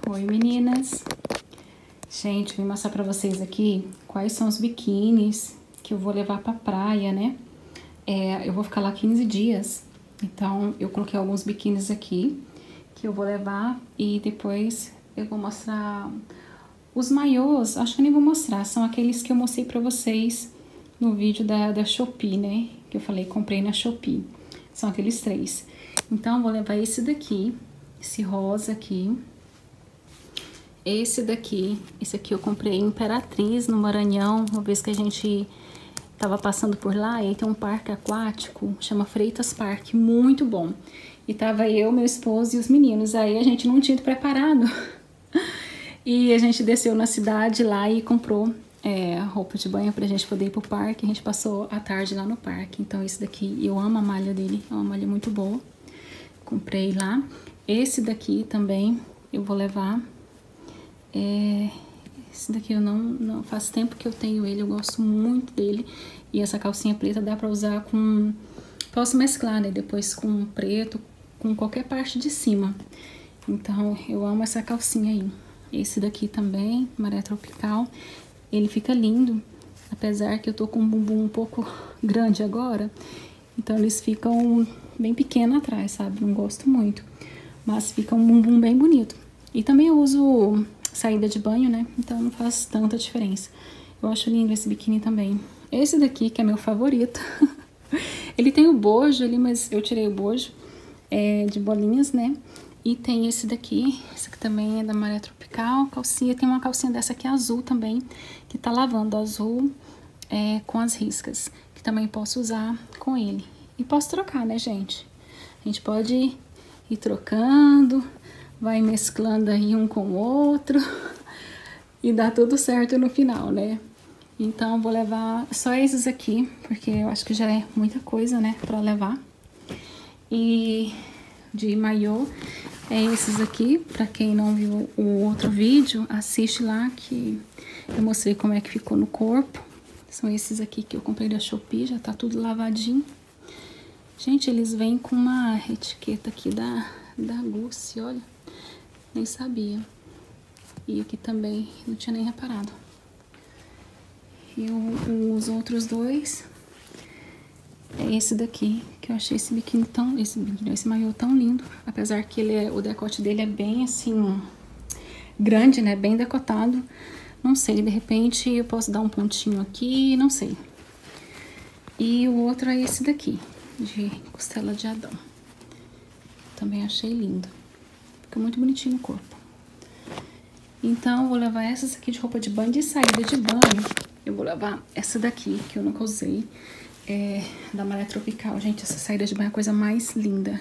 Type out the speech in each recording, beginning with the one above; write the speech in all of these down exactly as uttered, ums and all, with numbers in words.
Oi meninas, gente, vim mostrar pra vocês aqui quais são os biquínis que eu vou levar pra praia, né? É, eu vou ficar lá quinze dias, então eu coloquei alguns biquínis aqui que eu vou levar e depois eu vou mostrar os maiôs. Acho que eu nem vou mostrar, são aqueles que eu mostrei pra vocês no vídeo da, da Shopee, né? Que eu falei, comprei na Shopee, são aqueles três. Então eu vou levar esse daqui, esse rosa aqui. Esse daqui, esse aqui eu comprei em Imperatriz, no Maranhão, uma vez que a gente tava passando por lá, e aí tem um parque aquático, chama Freitas Park, muito bom. E tava eu, meu esposo e os meninos, aí a gente não tinha ido preparado. E a gente desceu na cidade lá e comprou é, roupa de banho pra gente poder ir pro parque. A gente passou a tarde lá no parque, então esse daqui, eu amo a malha dele, é uma malha muito boa. Comprei lá. Esse daqui também eu vou levar. É, esse daqui eu não, não faz tempo que eu tenho ele, eu gosto muito dele. E essa calcinha preta dá pra usar com, posso mesclar, né, depois com preto, com qualquer parte de cima. Então eu amo essa calcinha aí. Esse daqui também, Maré Tropical, ele fica lindo, apesar que eu tô com um bumbum um pouco grande agora, então eles ficam bem pequeno atrás, sabe, não gosto muito, mas fica um bumbum bem bonito. E também eu uso saída de banho, né? Então não faz tanta diferença. Eu acho lindo esse biquíni também. Esse daqui, que é meu favorito. Ele tem o bojo ali, mas eu tirei o bojo é, de bolinhas, né? E tem esse daqui. Esse aqui também é da Maré Tropical. Calcinha. Tem uma calcinha dessa aqui azul também, que tá lavando azul é, com as riscas. Que também posso usar com ele. E posso trocar, né, gente? A gente pode ir trocando, vai mesclando aí um com o outro e dá tudo certo no final, né? Então vou levar só esses aqui, porque eu acho que já é muita coisa, né, pra levar. E de maiô é esses aqui, pra quem não viu o outro vídeo, assiste lá que eu mostrei como é que ficou no corpo. São esses aqui que eu comprei da Shopee, já tá tudo lavadinho. Gente, eles vêm com uma etiqueta aqui da, da Gucci, olha. Nem sabia. E aqui também não tinha nem reparado. E o, os outros dois é esse daqui, que eu achei esse biquíni tão, esse biquíni, esse maiô tão lindo, apesar que ele é, o decote dele é bem assim grande, né, bem decotado. Não sei, de repente eu posso dar um pontinho aqui, não sei. E o outro é esse daqui, de costela de Adão. Também achei lindo. Fica muito bonitinho no corpo. Então, eu vou levar essas aqui de roupa de banho. De saída de banho, eu vou levar essa daqui, que eu nunca usei. É da Maré Tropical. Gente, essa saída de banho é a coisa mais linda.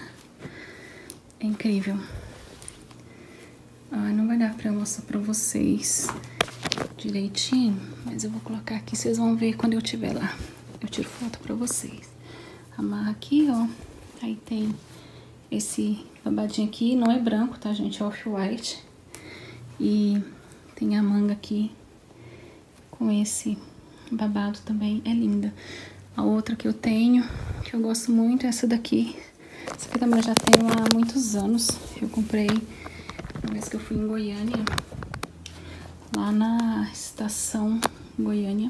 É incrível. Ai, não vai dar pra eu mostrar pra vocês direitinho, mas eu vou colocar aqui, vocês vão ver quando eu estiver lá. Eu tiro foto pra vocês. Amarra aqui, ó. Aí tem esse babadinho aqui, não é branco, tá, gente? É off-white. E tem a manga aqui com esse babado também, é linda. A outra que eu tenho, que eu gosto muito, é essa daqui. Essa aqui também eu já tenho há muitos anos. Eu comprei uma vez que eu fui em Goiânia, lá na estação Goiânia.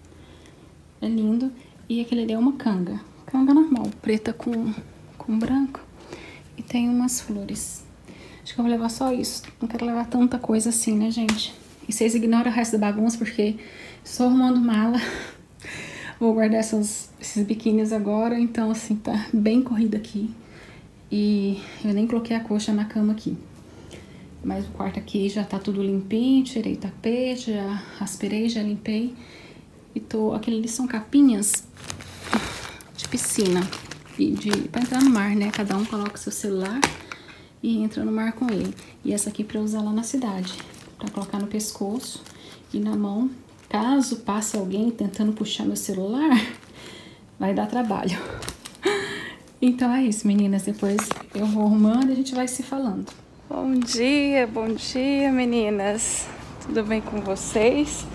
É lindo. E aquele ali é uma canga, canga normal, preta com, com branco. E tem umas flores. Acho que eu vou levar só isso. Não quero levar tanta coisa assim, né, gente? E vocês ignoram o resto da bagunça, porque estou arrumando mala. Vou guardar essas, esses biquínis agora. Então, assim, tá bem corrido aqui. E eu nem coloquei a coxa na cama aqui. Mas o quarto aqui já tá tudo limpinho. Tirei tapete, já aspirei, já limpei. E tô... Aquele ali são capinhas de piscina. E de, pra entrar no mar, né? Cada um coloca seu celular e entra no mar com ele. E essa aqui pra usar lá na cidade, pra colocar no pescoço e na mão. Caso passe alguém tentando puxar meu celular, vai dar trabalho. Então é isso, meninas. Depois eu vou arrumando e a gente vai se falando. Bom dia, bom dia, meninas. Tudo bem com vocês?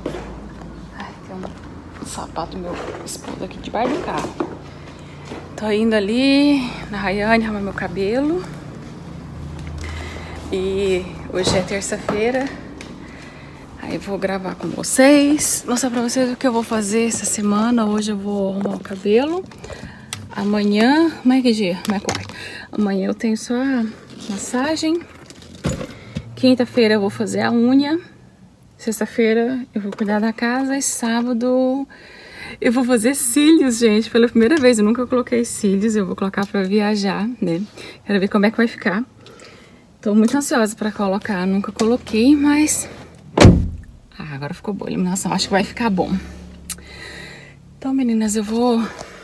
Ai, tem um sapato meu esposo aqui debaixo do carro. Tô indo ali na Rayane arrumar meu cabelo. E Hoje é terça-feira. Aí vou gravar com vocês, mostrar pra vocês o que eu vou fazer essa semana. Hoje eu vou arrumar o cabelo. Amanhã, como é que dia? Como é que Amanhã eu tenho só a massagem. Quinta-feira eu vou fazer a unha. Sexta-feira eu vou cuidar da casa. E sábado eu vou fazer cílios, gente. Pela primeira vez, eu nunca coloquei cílios. Eu vou colocar pra viajar, né? Quero ver como é que vai ficar. Tô muito ansiosa pra colocar. Nunca coloquei, mas... Ah, agora ficou boa a iluminação. Acho que vai ficar bom. Então, meninas, eu vou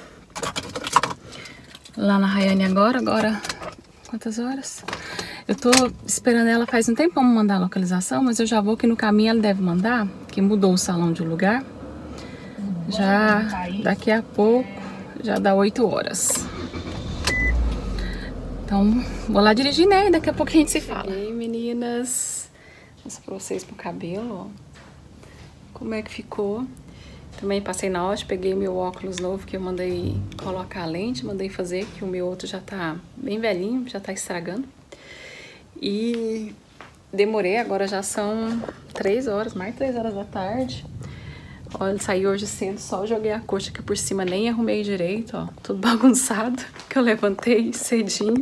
lá na Rayane agora. Agora, quantas horas? Eu tô esperando ela faz um tempo pra mandar a localização, mas eu já vou que no caminho ela deve mandar, que mudou o salão de lugar. Já daqui a pouco, já dá oito horas. Então, vou lá dirigir, né? E daqui a pouco a gente se fala. E aí, meninas, vou mostrar pra vocês pro cabelo, ó. Como é que ficou. Também passei na loja, peguei meu óculos novo que eu mandei colocar a lente, mandei fazer, que o meu outro já tá bem velhinho, já tá estragando. E demorei, agora já são três horas, mais três horas da tarde. Olha, eu saí hoje cedo, só joguei a coxa aqui por cima, nem arrumei direito, ó, tudo bagunçado, que eu levantei cedinho.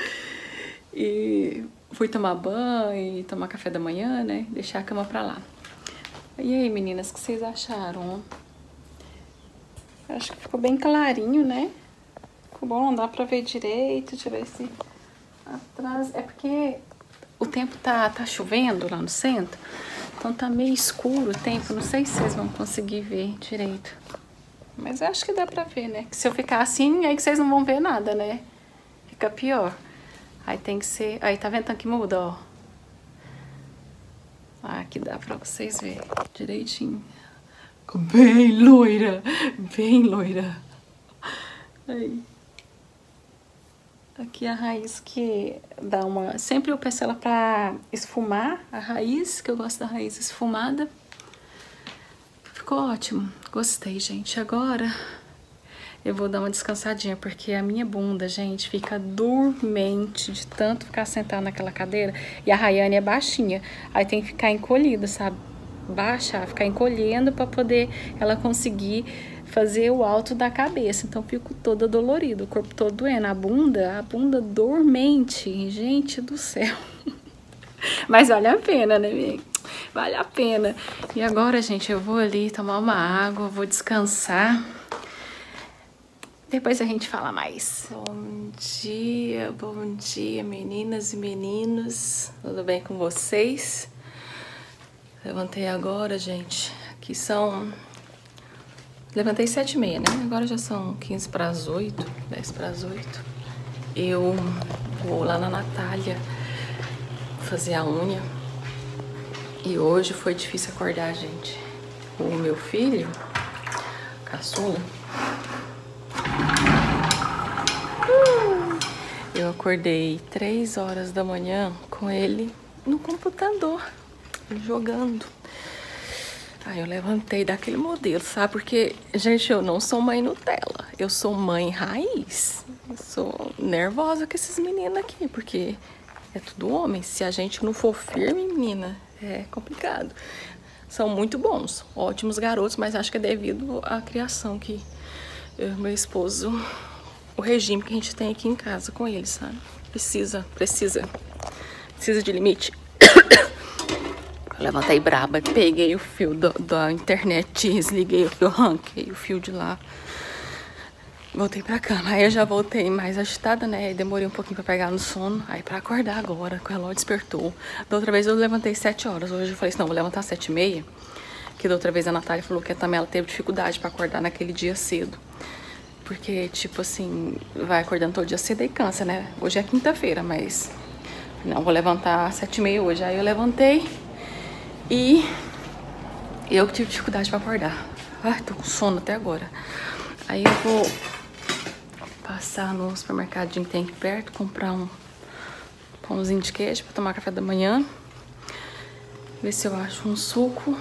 E fui tomar banho e tomar café da manhã, né, deixar a cama pra lá. E aí, meninas, o que vocês acharam? Acho que ficou bem clarinho, né? Ficou bom, não dá pra ver direito. Deixa eu ver se atrás... É porque o tempo tá, tá chovendo lá no centro, então tá meio escuro o tempo. Não sei se vocês vão conseguir ver direito. Mas eu acho que dá pra ver, né? Que se eu ficar assim, aí que vocês não vão ver nada, né? Fica pior. Aí tem que ser... Aí, tá vendo que muda, ó? Ah, aqui dá pra vocês verem direitinho. Ficou bem loira, bem loira. Aí. Aqui a raiz que dá uma... Sempre eu peço ela pra esfumar a raiz, que eu gosto da raiz esfumada. Ficou ótimo. Gostei, gente. Agora eu vou dar uma descansadinha, porque a minha bunda, gente, fica dormente de tanto ficar sentada naquela cadeira. E a Rayane é baixinha, aí tem que ficar encolhida, sabe? Baixar, ficar encolhendo pra poder ela conseguir fazer o alto da cabeça. Então fico toda dolorida, o corpo todo doendo. A bunda, a bunda dormente, gente do céu. Mas vale a pena, né, amiga? Vale a pena. E agora, gente, eu vou ali tomar uma água, vou descansar. Depois a gente fala mais. Bom dia, bom dia, meninas e meninos. Tudo bem com vocês? Levantei agora, gente. Aqui são... Levantei sete e meia, né? Agora já são quinze para as oito, dez para as oito. Eu vou lá na Natália fazer a unha. E hoje foi difícil acordar, gente. O meu filho, caçula, eu acordei três horas da manhã com ele no computador, jogando. Aí eu levantei daquele modelo, sabe? Porque, gente, eu não sou mãe Nutella, eu sou mãe raiz. Eu sou nervosa com esses meninos aqui, porque é tudo homem. Se a gente não for firme, menina, é complicado. São muito bons, ótimos garotos, mas acho que é devido à criação que eu e meu esposo... O regime que a gente tem aqui em casa com eles, sabe? Precisa, precisa, precisa de limite. Eu levantei braba, peguei o fio do, da internet, desliguei o fio, arranquei o fio de lá. Voltei pra cama, aí eu já voltei mais agitada, né? Aí demorei um pouquinho pra pegar no sono, aí pra acordar agora, que o relógio despertou. Da outra vez eu levantei sete horas, hoje eu falei assim, não, vou levantar sete e meia. Que da outra vez a Natália falou que também ela teve dificuldade pra acordar naquele dia cedo. Porque, tipo assim, vai acordando todo dia cedo e cansa, né? Hoje é quinta-feira, mas... Não, vou levantar às sete e meia hoje. Aí eu levantei e... Eu tive dificuldade pra acordar. Ai, tô com sono até agora. Aí eu vou passar no supermercadinho que tem aqui perto, comprar um pãozinho de queijo pra tomar café da manhã. Ver se eu acho um suco.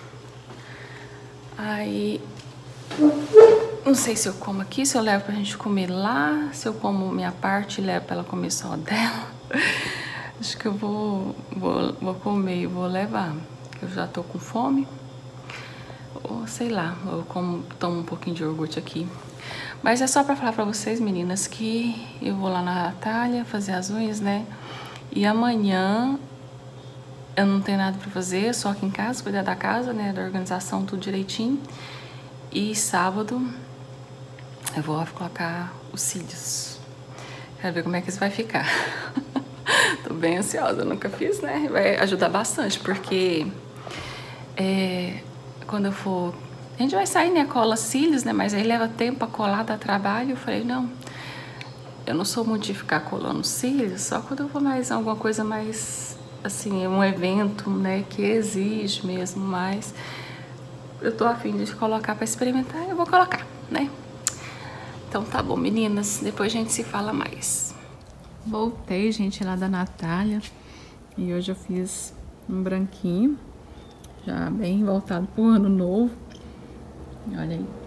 Aí... Não sei se eu como aqui, se eu levo pra gente comer lá, se eu como minha parte e levo pra ela comer só dela. Acho que eu vou, vou, vou comer, vou levar. Eu já tô com fome. Ou sei lá, eu como, tomo um pouquinho de iogurte aqui. Mas é só pra falar pra vocês, meninas, que eu vou lá na Natália fazer as unhas, né? E amanhã eu não tenho nada pra fazer, só aqui em casa, cuidar da casa, né? Da organização, tudo direitinho. E sábado eu vou colocar os cílios. Quero ver como é que isso vai ficar. Tô bem ansiosa, eu nunca fiz, né? Vai ajudar bastante, porque é, quando eu for... A gente vai sair, né? Cola cílios, né? Mas aí leva tempo pra colar, dá trabalho. Eu falei, não, eu não sou muito de ficar colando cílios, só quando eu vou mais alguma coisa mais, assim, um evento, né? Que exige mesmo mais. Eu tô a fim de colocar pra experimentar, eu vou colocar, né? Então tá bom, meninas, depois a gente se fala mais. Voltei, gente, lá da Natália. E hoje eu fiz um branquinho, já bem voltado pro ano novo. Olha aí.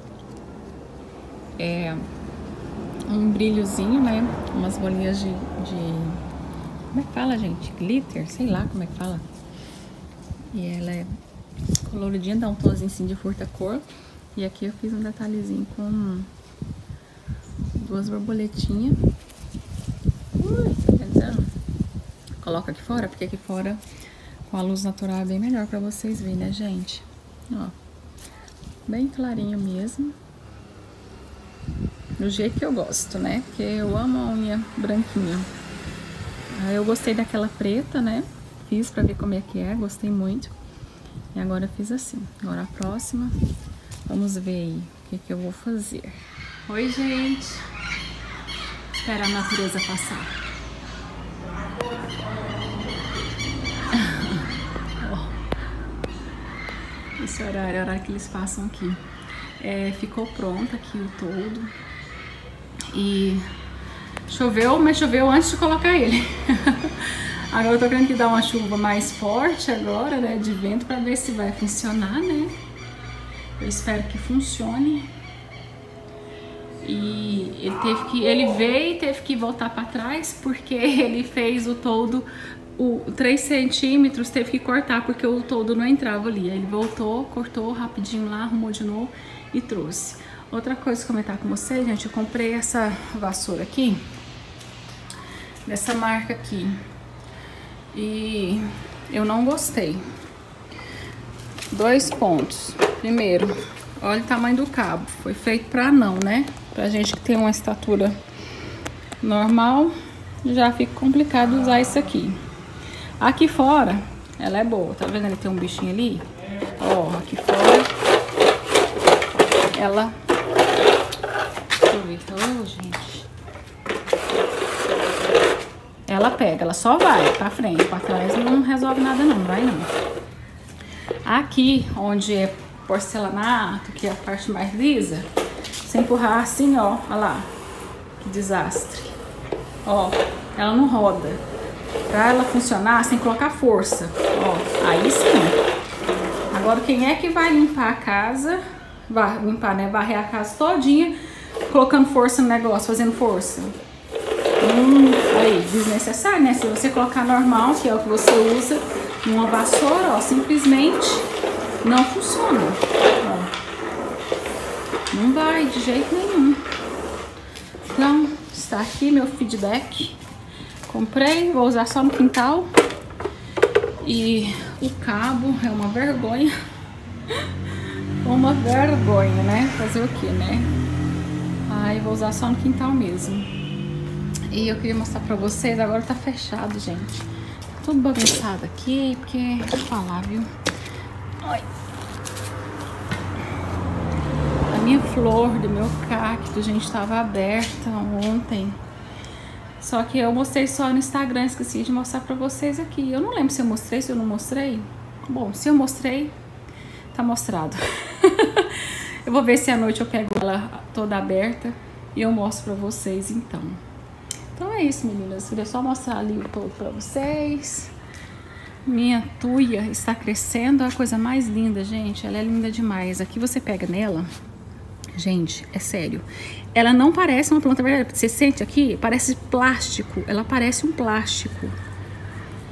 É um brilhozinho, né? Umas bolinhas de, de... Como é que fala, gente? Glitter? Sei lá como é que fala. E ela é coloridinha, dá um tonzinho assim de furta-cor. E aqui eu fiz um detalhezinho com duas borboletinhas. Ui, tá vendo? Coloca aqui fora, porque aqui fora com a luz natural é bem melhor pra vocês verem, né, gente? Ó, bem clarinho mesmo. Do jeito que eu gosto, né? Porque eu amo a unha branquinha. Aí eu gostei daquela preta, né? Fiz pra ver como é que é, gostei muito. E agora eu fiz assim. Agora a próxima, vamos ver aí o que que eu vou fazer. Oi, gente. Espera a natureza passar. Oh. Esse horário é o horário que eles passam aqui. É, ficou pronto aqui o todo. E choveu, mas choveu antes de colocar ele. Agora eu tô querendo que dar uma chuva mais forte agora, né, de vento, pra ver se vai funcionar, né? Eu espero que funcione. E ele teve que, ele veio e teve que voltar para trás porque ele fez o toldo, o três centímetros, teve que cortar porque o toldo não entrava ali. Aí ele voltou, cortou rapidinho lá, arrumou de novo e trouxe. Outra coisa que eu comentar com vocês, gente, eu comprei essa vassoura aqui, dessa marca aqui, e eu não gostei. Dois pontos. Primeiro, olha o tamanho do cabo, foi feito pra não, né? Pra gente que tem uma estatura normal, já fica complicado usar isso aqui. Aqui fora, ela é boa, tá vendo? Ele tem um bichinho ali. Ó, aqui fora, ela... Deixa eu ver, oh, gente. Ela pega, ela só vai pra frente, pra trás não resolve nada não, não vai não. Aqui, onde é porcelanato, que é a parte mais lisa, se empurrar assim, ó, olha lá, que desastre. Ó, ela não roda. Pra ela funcionar, você tem que colocar força. Ó, aí sim. Agora, quem é que vai limpar a casa, vai limpar, né, varrer a casa todinha, colocando força no negócio, fazendo força? Hum, aí, desnecessário, né? Se você colocar normal, que é o que você usa, numa vassoura, ó, simplesmente não funciona. Ó. Não vai de jeito nenhum. Então, está aqui meu feedback. Comprei, vou usar só no quintal. E o cabo é uma vergonha. Uma vergonha, né? Fazer o que, né? Aí vou usar só no quintal mesmo. E eu queria mostrar pra vocês, agora tá fechado, gente. Tá tudo bagunçado aqui, porque... Vou falar, viu? Ai. A minha flor do meu cacto, gente, estava aberta ontem. Só que eu mostrei só no Instagram, esqueci de mostrar pra vocês aqui. Eu não lembro se eu mostrei, se eu não mostrei. Bom, se eu mostrei, tá mostrado. Eu vou ver se à noite eu pego ela toda aberta e eu mostro pra vocês, então. Então é isso, meninas. Queria só mostrar ali o todo pra vocês. Minha tuia está crescendo, é a coisa mais linda, gente. Ela é linda demais. Aqui você pega nela... Gente, é sério. Ela não parece uma planta verdadeira. Você sente aqui? Parece plástico. Ela parece um plástico.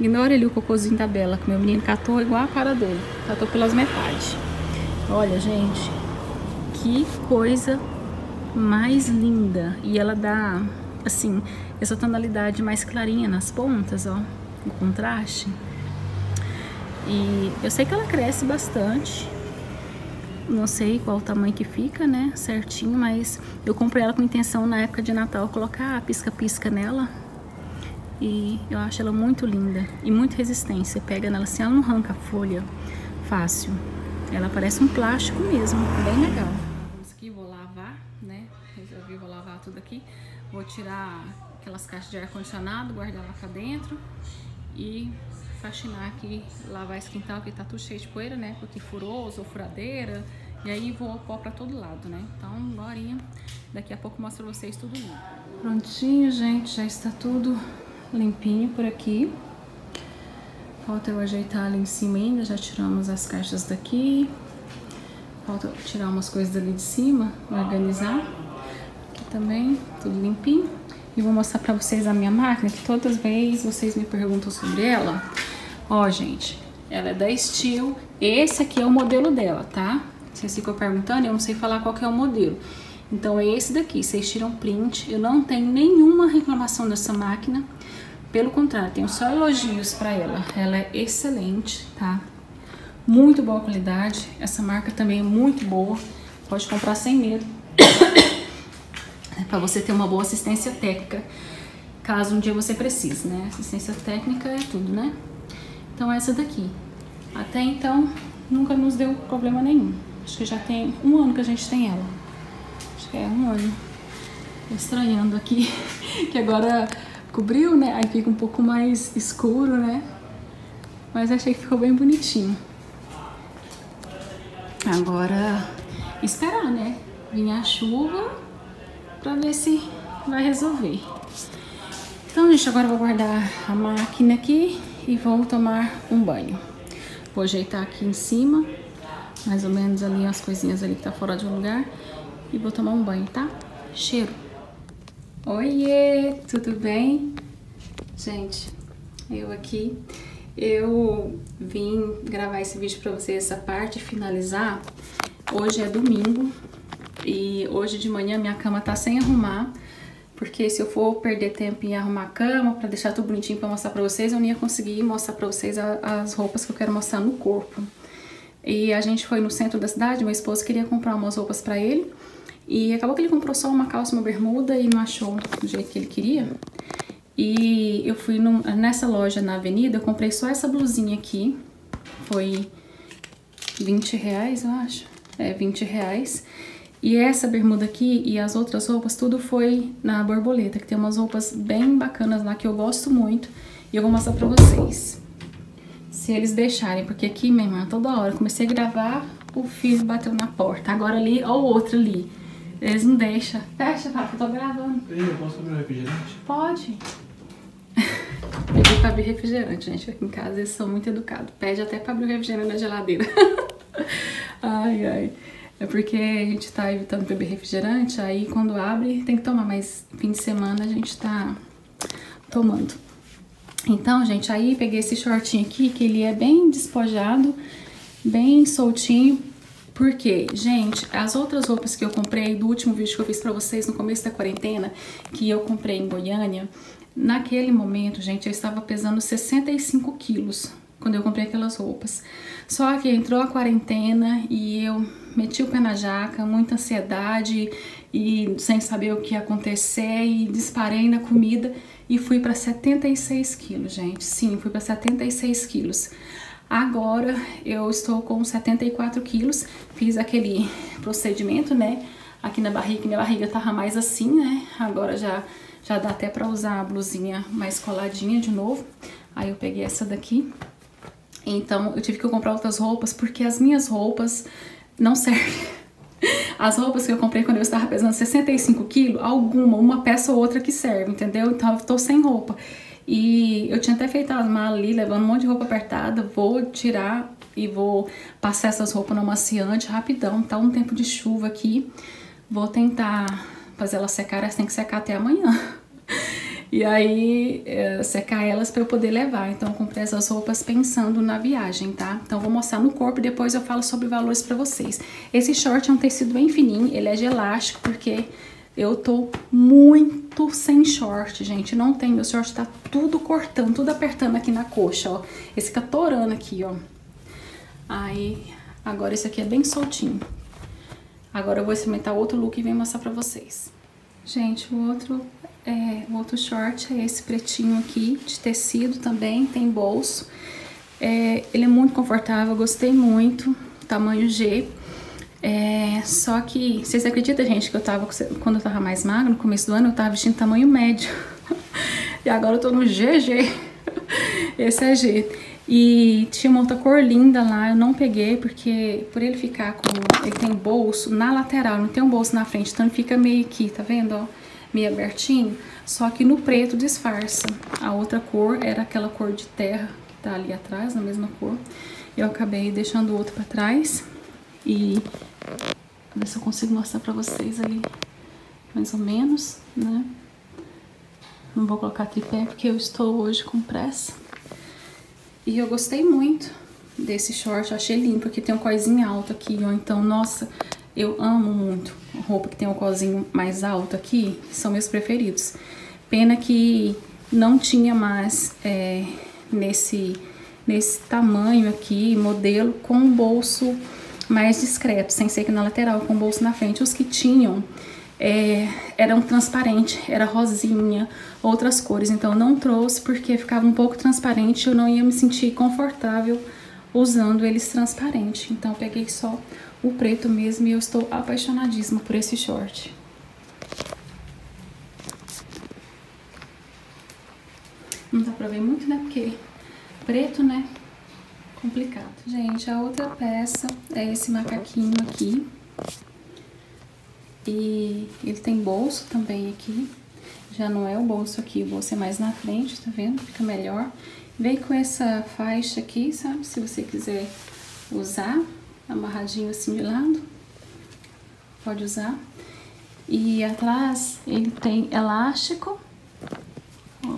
Ignora ali o cocôzinho da Bela, que meu menino catou igual a cara dele. Catou pelas metades. Olha, gente, que coisa mais linda. E ela dá, assim, essa tonalidade mais clarinha nas pontas, ó, o contraste. E eu sei que ela cresce bastante. Não sei qual o tamanho que fica, né, certinho, mas eu comprei ela com intenção na época de Natal colocar pisca-pisca nela. E eu acho ela muito linda e muito resistente. Você pega nela assim, ela não arranca a folha fácil. Ela parece um plástico mesmo, bem legal. Vamos aqui, vou lavar, né? Resolvi, vou lavar tudo aqui. Vou tirar aquelas caixas de ar-condicionado, guardar lá pra dentro e faxinar aqui, lavar esse quintal que tá tudo cheio de poeira, né? Porque furou, usou furadeira. E aí vou pó pra todo lado, né? Então, agorinha, daqui a pouco eu mostro pra vocês tudo limpo. Prontinho, gente, já está tudo limpinho por aqui. Falta eu ajeitar ali em cima ainda, já tiramos as caixas daqui. Falta tirar umas coisas dali de cima, organizar. Aqui também, tudo limpinho. E vou mostrar pra vocês a minha máquina, que todas as vezes vocês me perguntam sobre ela. Ó, gente, ela é da Stihl. Esse aqui é o modelo dela, tá? Vocês ficam perguntando, eu não sei falar qual que é o modelo. Então é esse daqui, vocês tiram print. Eu não tenho nenhuma reclamação dessa máquina. Pelo contrário, tenho só elogios pra ela. Ela é excelente, tá? Muito boa qualidade. Essa marca também é muito boa. Pode comprar sem medo. É pra você ter uma boa assistência técnica, caso um dia você precise, né? Assistência técnica é tudo, né? Então essa daqui. Até então, nunca nos deu problema nenhum. Acho que já tem um ano que a gente tem ela. Acho que é um ano. Tô estranhando aqui, que agora cobriu, né? Aí fica um pouco mais escuro, né? Mas achei que ficou bem bonitinho. Agora, esperar, né? Vir a chuva pra ver se vai resolver. Então, gente, agora eu vou guardar a máquina aqui e vou tomar um banho. Vou ajeitar aqui em cima, mais ou menos ali as coisinhas ali que tá fora de lugar. E vou tomar um banho, tá? Cheiro! Oiê, tudo bem? Gente, eu aqui, eu vim gravar esse vídeo pra vocês, essa parte, finalizar. Hoje é domingo e hoje de manhã minha cama tá sem arrumar, porque se eu for perder tempo em arrumar a cama pra deixar tudo bonitinho pra mostrar pra vocês, eu não ia conseguir mostrar pra vocês a, as roupas que eu quero mostrar no corpo. E a gente foi no centro da cidade, meu esposo queria comprar umas roupas pra ele. E acabou que ele comprou só uma calça e uma bermuda e não achou do jeito que ele queria. E eu fui num, nessa loja na avenida, eu comprei só essa blusinha aqui. Foi vinte reais, eu acho. É, vinte reais. E essa bermuda aqui e as outras roupas, tudo foi na Borboleta, que tem umas roupas bem bacanas lá que eu gosto muito. E eu vou mostrar pra vocês. Se eles deixarem, porque aqui, minha irmã, toda hora, eu comecei a gravar, o filho bateu na porta. Agora ali, ó o outro ali. Eles não deixam. Fecha, papo, eu tô gravando. Eu posso abrir o refrigerante? Pode. Pedi pra abrir refrigerante, gente. Aqui em casa eles são muito educados. Pede até pra abrir o refrigerante na geladeira. Ai, ai. É porque a gente tá evitando beber refrigerante, aí quando abre tem que tomar, mas fim de semana a gente tá tomando. Então, gente, aí peguei esse shortinho aqui, que ele é bem despojado, bem soltinho. Porque, gente, as outras roupas que eu comprei do último vídeo que eu fiz pra vocês no começo da quarentena, que eu comprei em Goiânia, naquele momento, gente, eu estava pesando sessenta e cinco quilos quando eu comprei aquelas roupas. Só que entrou a quarentena e eu meti o pé na jaca, muita ansiedade e sem saber o que ia acontecer e disparei na comida e fui pra setenta e seis quilos, gente. Sim, fui pra setenta e seis quilos. Agora eu estou com setenta e quatro quilos, fiz aquele procedimento, né, aqui na barriga, minha barriga tava mais assim, né, agora já, já dá até pra usar a blusinha mais coladinha de novo. Aí eu peguei essa daqui, então eu tive que comprar outras roupas, porque as minhas roupas não servem. As roupas que eu comprei quando eu estava pesando sessenta e cinco quilos, alguma, uma peça ou outra que serve, entendeu? Então eu tô sem roupa. E eu tinha até feito as malas ali, levando um monte de roupa apertada. Vou tirar e vou passar essas roupas no amaciante rapidão. Tá um tempo de chuva aqui. Vou tentar fazer elas secar, elas têm que secar até amanhã. E aí, é, secar elas para eu poder levar. Então, eu comprei essas roupas pensando na viagem, tá? Então, eu vou mostrar no corpo e depois eu falo sobre valores pra vocês. Esse short é um tecido bem fininho, ele é de elástico, porque eu tô muito sem short, gente. Não tem, meu short tá tudo cortando, tudo apertando aqui na coxa, ó. Esse fica torando aqui, ó. Aí, agora esse aqui é bem soltinho. Agora eu vou experimentar outro look e venho mostrar pra vocês. Gente, o outro... É, o outro short é esse pretinho aqui, de tecido também, tem bolso. É, ele é muito confortável, gostei muito, tamanho G. É, só que, vocês acreditam, gente, que eu tava, quando eu tava mais magra, no começo do ano, eu tava vestindo tamanho médio. E agora eu tô no G G. Esse é G. E tinha uma outra cor linda lá, eu não peguei, porque por ele ficar com... Ele tem bolso na lateral, não tem um bolso na frente, então ele fica meio aqui, tá vendo, ó? Meio abertinho, só que no preto disfarça. A outra cor era aquela cor de terra que tá ali atrás, na mesma cor. Eu acabei deixando o outro pra trás e ver se eu consigo mostrar pra vocês ali, mais ou menos, né? Não vou colocar tripé porque eu estou hoje com pressa. E eu gostei muito desse short, eu achei lindo, porque tem um coisinho alto aqui, ó, então, nossa... Eu amo muito roupa que tem um cozinho mais alto aqui, são meus preferidos. Pena que não tinha mais é, nesse, nesse tamanho aqui, modelo, com bolso mais discreto, sem ser que na lateral, com bolso na frente. Os que tinham é, eram transparentes, era rosinha, outras cores. Então não trouxe porque ficava um pouco transparente, eu não ia me sentir confortável usando eles transparentes. Então eu peguei só o preto mesmo e eu estou apaixonadíssima por esse short. Não dá pra ver muito, né? Porque preto, né? Complicado. Gente, a outra peça é esse macaquinho aqui. E ele tem bolso também aqui. Já não é o bolso aqui, o bolso é mais na frente, tá vendo? Fica melhor. Vem com essa faixa aqui, sabe? Se você quiser usar. Amarradinho assim de lado, pode usar. E atrás ele tem elástico, ó.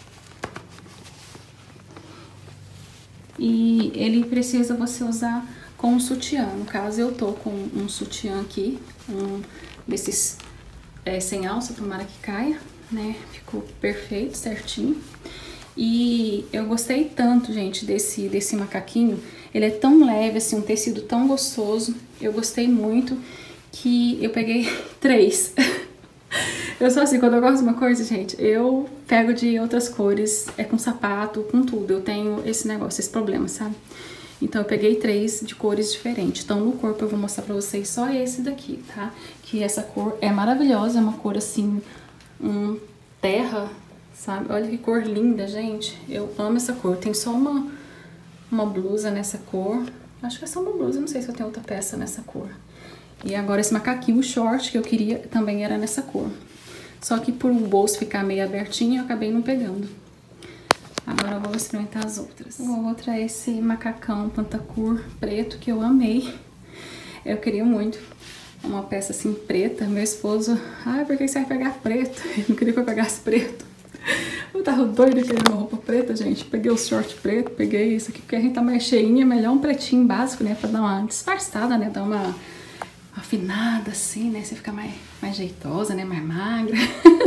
E ele precisa você usar com um sutiã. No caso eu tô com um sutiã aqui, um desses é, sem alça, tomara que caia, né? Ficou perfeito, certinho. E eu gostei tanto, gente, desse, desse macaquinho. Ele é tão leve, assim, um tecido tão gostoso. Eu gostei muito que eu peguei três. Eu sou assim, quando eu gosto de uma coisa, gente, eu pego de outras cores. É com sapato, com tudo. Eu tenho esse negócio, esse problema, sabe? Então eu peguei três de cores diferentes. Então no corpo eu vou mostrar pra vocês só esse daqui, tá? Que essa cor é maravilhosa, é uma cor assim, um terra, sabe? Olha que cor linda, gente. Eu amo essa cor. Tem só uma, uma blusa nessa cor. Acho que é só uma blusa, não sei se eu tenho outra peça nessa cor. E agora esse macaquinho, o short que eu queria, também era nessa cor. Só que por o bolso ficar meio abertinho, eu acabei não pegando. Agora eu vou experimentar as outras. A outra é esse macacão pantacur preto que eu amei. Eu queria muito uma peça assim preta. Meu esposo, ah, por que você vai pegar preto? Ele não queria que eu pegasse preto. Eu tava doida querendo uma roupa preta, gente. Peguei o short preto, peguei isso aqui, porque a gente tá mais cheinha, melhor um pretinho básico, né? Pra dar uma disfarçada, né? Dar uma afinada assim, né? Você fica mais, mais jeitosa, né? Mais magra.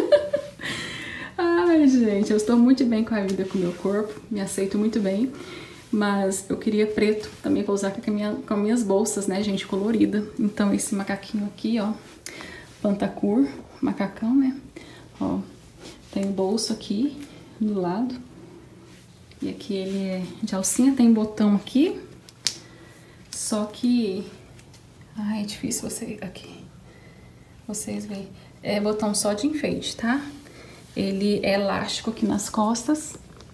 Ai, gente, eu estou muito bem com a vida, com o meu corpo, me aceito muito bem, mas eu queria preto também pra usar com, a minha, com as minhas bolsas, né, gente, colorida. Então esse macaquinho aqui, ó, pantacur, macacão, né, ó, tem o bolso aqui do lado, e aqui ele é de alcinha, tem botão aqui, só que, ai, é difícil você, aqui, vocês verem, é botão só de enfeite, tá? Ele é elástico aqui nas costas.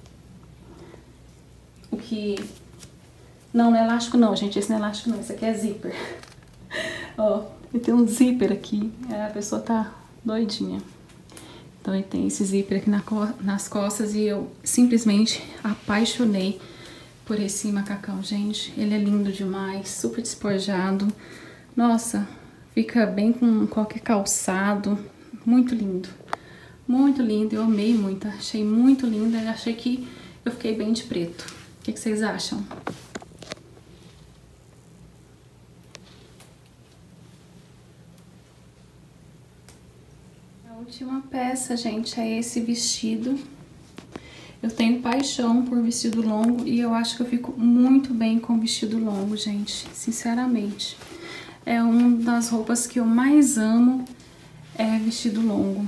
O que... Não, não é elástico não, gente. Esse não é elástico não. Esse aqui é zíper. Ó, ele tem um zíper aqui. A pessoa tá doidinha. Então ele tem esse zíper aqui na co... nas costas. E eu simplesmente apaixonei por esse macacão, gente. Ele é lindo demais. Super despojado. Nossa, fica bem com qualquer calçado. Muito lindo. Muito linda, eu amei muito, achei muito linda. Eu achei que eu fiquei bem de preto. O que, que vocês acham? A última peça, gente, é esse vestido. Eu tenho paixão por vestido longo e eu acho que eu fico muito bem com vestido longo, gente, sinceramente. É uma das roupas que eu mais amo, é vestido longo.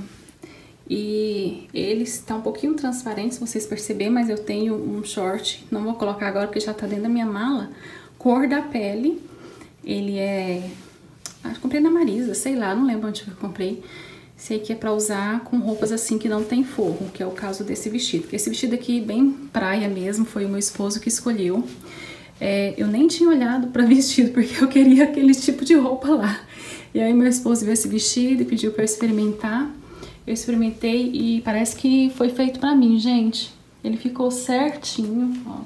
E ele está um pouquinho transparente, se vocês perceberem, mas eu tenho um short, não vou colocar agora porque já tá dentro da minha mala, cor da pele. Ele é... acho que comprei na Marisa, sei lá, não lembro onde eu comprei. Sei que é pra usar com roupas assim que não tem forro, que é o caso desse vestido. Esse vestido aqui, bem praia mesmo, foi o meu esposo que escolheu. É, eu nem tinha olhado pra vestido, porque eu queria aquele tipo de roupa lá. E aí meu esposo viu esse vestido e pediu pra eu experimentar. Eu experimentei e parece que foi feito pra mim, gente. Ele ficou certinho, ó.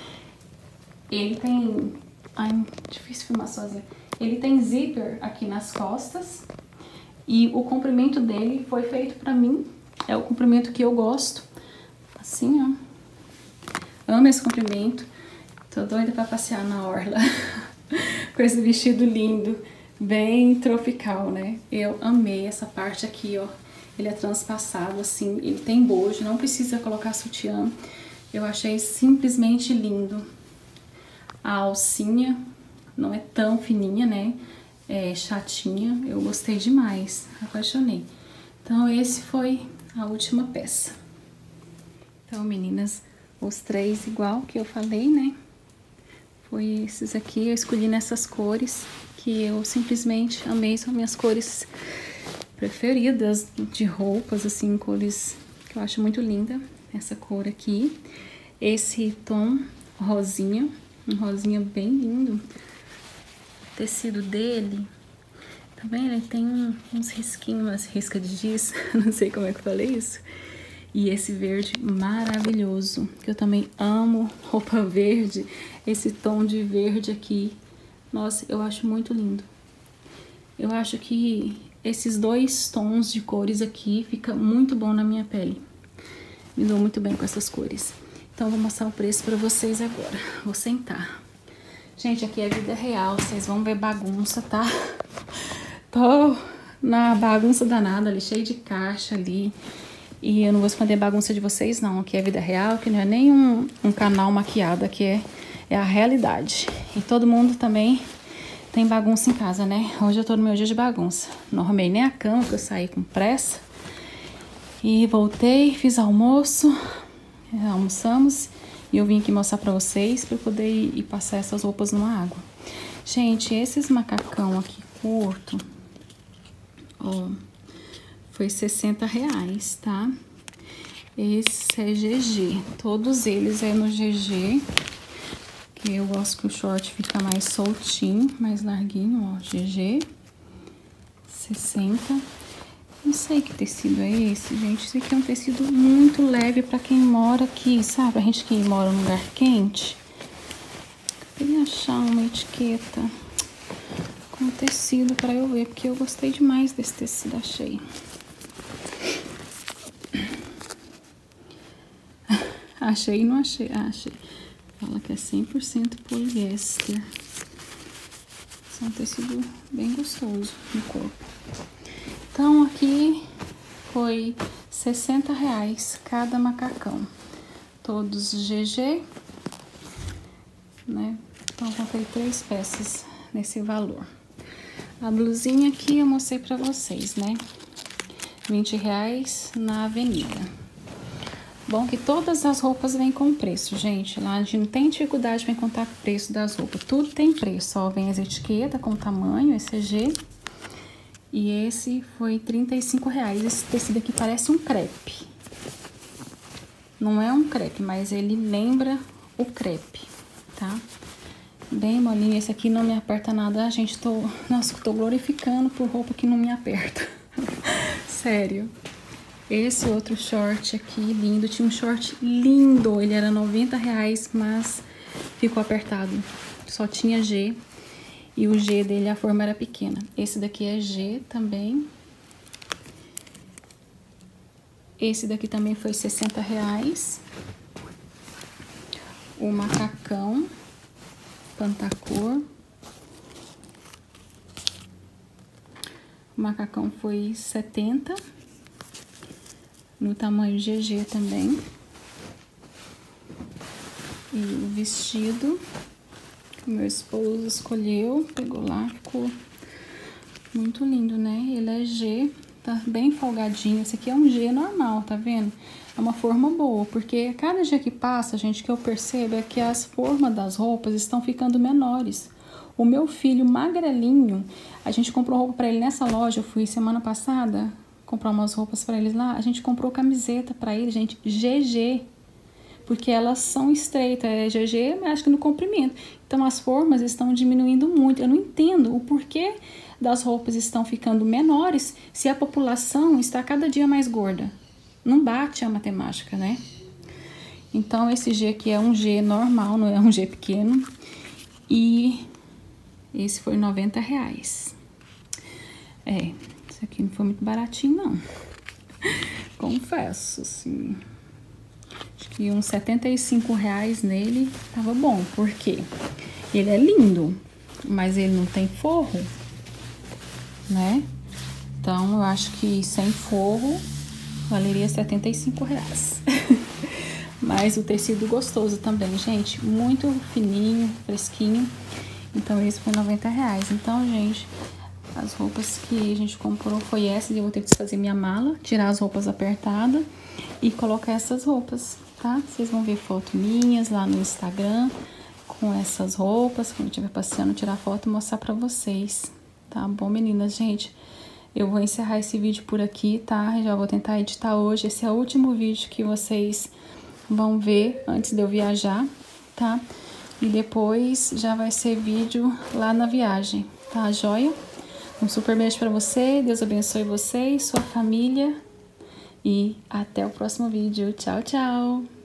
Ele tem... ai, difícil filmar sozinha. Ele tem zíper aqui nas costas. E o comprimento dele foi feito pra mim. É o comprimento que eu gosto. Assim, ó. Amo esse comprimento. Tô doida pra passear na orla. Com esse vestido lindo. Bem tropical, né? Eu amei essa parte aqui, ó. Ele é transpassado, assim. Ele tem bojo. Não precisa colocar sutiã. Eu achei simplesmente lindo. A alcinha não é tão fininha, né? É chatinha, eu gostei demais, apaixonei. Então esse foi a última peça. Então, meninas, os três igual que eu falei, né? Foi esses aqui, eu escolhi nessas cores que eu simplesmente amei, são minhas cores preferidas de roupas, assim, cores que eu acho muito linda. Essa cor aqui, esse tom rosinha, um rosinha bem lindo. O tecido dele, tá vendo? Ele tem um, uns risquinhos, umas riscas de giz, não sei como é que eu falei isso. E esse verde maravilhoso, que eu também amo roupa verde. Esse tom de verde aqui, nossa, eu acho muito lindo. Eu acho que esses dois tons de cores aqui fica muito bom na minha pele. Me dou muito bem com essas cores. Então, vou mostrar o preço pra vocês agora. Vou sentar. Gente, aqui é vida real, vocês vão ver bagunça, tá? Tô na bagunça danada ali, cheio de caixa ali. E eu não vou esconder bagunça de vocês, não. Aqui é vida real, que não é nem um, um canal maquiado, aqui é, é a realidade. E todo mundo também tem bagunça em casa, né? Hoje eu tô no meu dia de bagunça. Não arrumei nem a cama, porque eu saí com pressa. E voltei, fiz almoço, almoçamos. E eu vim aqui mostrar pra vocês, pra eu poder ir, ir passar essas roupas numa água. Gente, esses macacão aqui curto, ó, foi sessenta reais, tá? Esse é G G. Todos eles é no G G. Que eu gosto que o short fica mais soltinho, mais larguinho, ó. G G. sessenta. Não sei que tecido é esse, gente. Esse aqui é um tecido muito leve pra quem mora aqui, sabe? A gente que mora num lugar quente. Eu queria achar uma etiqueta com tecido pra eu ver, porque eu gostei demais desse tecido, achei. Achei e não achei. Ah, achei. Fala que é cem por cento poliéster. Esse é um tecido bem gostoso no corpo. Então, aqui foi sessenta reais cada macacão. Todos G G, né? Então, eu comprei três peças nesse valor. A blusinha aqui eu mostrei pra vocês, né? vinte reais na Avenida. Bom que todas as roupas vêm com preço, gente. Lá a gente não tem dificuldade para encontrar o preço das roupas. Tudo tem preço, ó. Vem as etiquetas com tamanho, esse é G. E esse foi trinta e cinco reais. Esse tecido aqui parece um crepe. Não é um crepe, mas ele lembra o crepe, tá? Bem molinho. Esse aqui não me aperta nada. Gente, tô... nossa, tô glorificando por roupa que não me aperta. Sério. Esse outro short aqui, lindo. Tinha um short lindo. Ele era noventa reais, mas ficou apertado. Só tinha G. E o G dele, a forma era pequena. Esse daqui é G também. Esse daqui também foi sessenta reais. O macacão Pantacor. O macacão foi setenta. No tamanho G G também. E o vestido que o meu esposo escolheu, pegou lá, ficou muito lindo, né? Ele é G, tá bem folgadinho. Esse aqui é um G normal, tá vendo? É uma forma boa, porque cada dia que passa, gente, que eu percebo é que as formas das roupas estão ficando menores. O meu filho magrelinho, a gente comprou roupa pra ele nessa loja, eu fui semana passada comprar umas roupas pra eles lá, a gente comprou camiseta pra ele, gente, G G. Porque elas são estreitas, é G G, mas acho que no comprimento. Então as formas estão diminuindo muito. Eu não entendo o porquê das roupas estão ficando menores se a população está cada dia mais gorda. Não bate a matemática, né? Então esse G aqui é um G normal, não é um G pequeno. E esse foi noventa reais. É, esse aqui não foi muito baratinho, não. Confesso, assim... Acho que uns setenta e cinco reais nele tava bom, porque ele é lindo, mas ele não tem forro, né? Então, eu acho que sem forro valeria setenta e cinco reais. Mas o tecido gostoso também, gente, muito fininho, fresquinho. Então, esse foi noventa reais. Então, gente, as roupas que a gente comprou foi essa. Eu vou ter que desfazer minha mala, tirar as roupas apertadas e colocar essas roupas, tá? Vocês vão ver fotos minhas lá no Instagram com essas roupas. Quando eu estiver passeando, tirar foto e mostrar pra vocês, tá bom, meninas? Gente, eu vou encerrar esse vídeo por aqui, tá? Já vou tentar editar hoje. Esse é o último vídeo que vocês vão ver antes de eu viajar, tá? E depois já vai ser vídeo lá na viagem, tá, joia? Um super beijo pra você, Deus abençoe você e sua família. E até o próximo vídeo. Tchau, tchau!